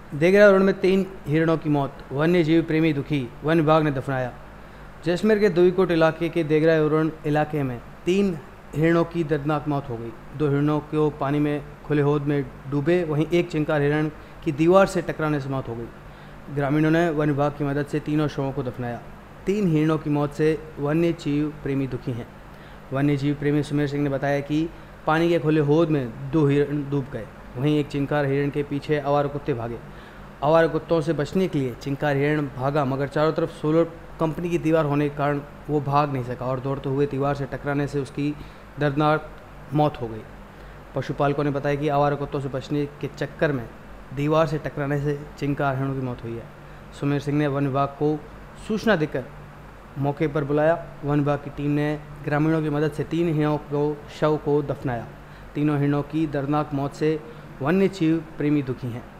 देगरा उरण में 3 हिरणों की मौत, वन्य जीव प्रेमी दुखी, वन विभाग ने दफनाया। जैसलमेर के दुईकोट इलाके के देगरा उरण इलाके में 3 हिरणों की दर्दनाक मौत हो गई। 2 हिरणों को पानी में खुले हौद में डूबे, वहीं एक चिंकार हिरण की दीवार से टकराने से मौत हो गई। ग्रामीणों ने वन विभाग की मदद से तीनों शवों को दफनाया। 3 हिरणों की मौत से वन्य जीव प्रेमी दुखी हैं। वन्य जीव प्रेमी सुमेर सिंह ने बताया कि पानी के खुले हौद में 2 हिरण डूब गए, वहीं एक चिंकार हिरण के पीछे आवारा कुत्ते भागे। आवारा कुत्तों से बचने के लिए चिंकार हिरण भागा, मगर चारों तरफ सोलर कंपनी की दीवार होने के कारण वो भाग नहीं सका और दौड़ते हुए दीवार से टकराने से उसकी दर्दनाक मौत हो गई। पशुपालकों ने बताया कि आवारा कुत्तों से बचने के चक्कर में दीवार से टकराने से चिंकार हिरणों की मौत हुई है। सुमेर सिंह ने वन विभाग को सूचना देकर मौके पर बुलाया। वन विभाग की टीम ने ग्रामीणों की मदद से 3 हिरणों को शव को दफनाया। तीनों हिरणों की दर्दनाक मौत से वन्य जीव प्रेमी दुखी हैं।